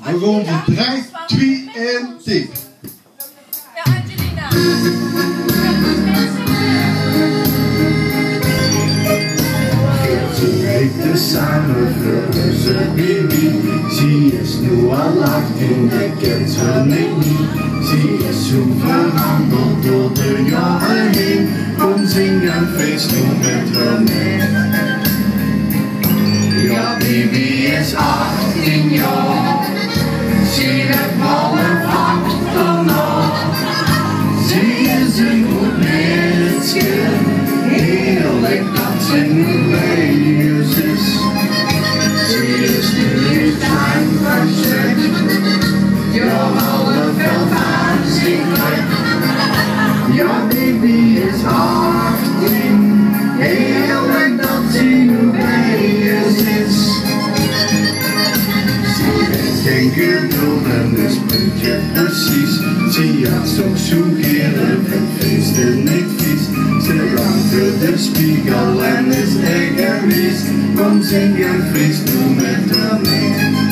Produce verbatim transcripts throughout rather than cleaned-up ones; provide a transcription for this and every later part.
We gaan voor drie, twee, één, tip. Ja, Angelina. Ze leefde samen voor ze baby. Ze is nu al achttien, ik ken ze niet. Ze is zo veranderd door de jaren heen. Kom zing en feest nu met haar mee. Ja, baby is achttien jaar. Ze heeft alle vachten nog. Ze is een goed meisje. Heerlijk dat ze nu bij ons is. Ze is nu in zijn verstuk. Ja, alle veel aanzienlijk. Ja, baby is achttien. Heerlijk dat ze nu bij ons is. Ze heeft geen geduld en dus puntje precies. Ze had zo zoekeren en feesten niet vies. Ze rankt de spiegel en is egoïst. Kom zing en feest nu met haar mee.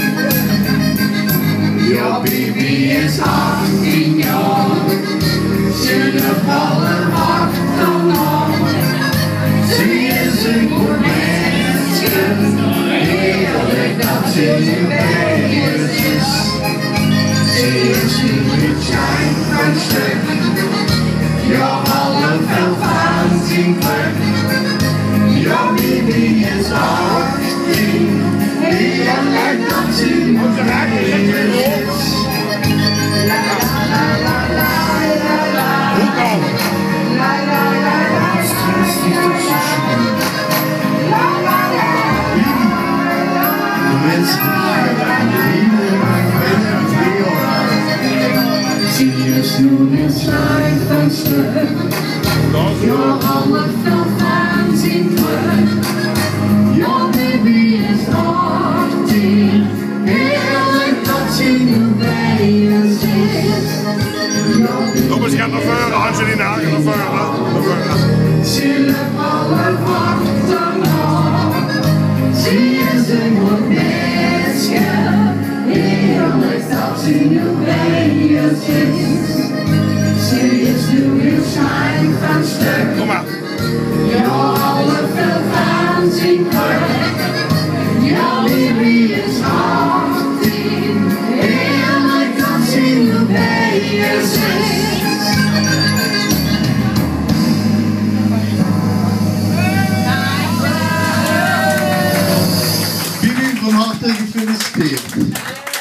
Ja, baby is achttien jaar. Ze heeft alle wachten nog. Ze is een goed meisje. Heerlijk dat ze nu bij ons is. Ze is nu het zijn van stuk. Ja, alle veel aanzien terug. Ja, baby is achttien. Heerlijk dat ze nu bij ons is. La la la la la la. Hoe kan het? La la la la. Het is toch zo schoon. La la la. De mensen die Ze is nu in zijn van stuk. Ja, alle veel aanzien terug. Ja, baby is achttien. Heerlijk dat ze nu bij ons is. Kom eens, ga naar voren, Angelina, ga naar voren, naar voren. Ze heeft alle wachten nog. Ze is een goed meisje. Heerlijk dat ze nu bij ons is. Ze is nu heel schijn van stuk. Kom maar. Ja, alle veel aanzien terug. Ja, baby is achttien. Heerlijk dat ze nu bij ons is. Jullie van harte gefeliciteerd.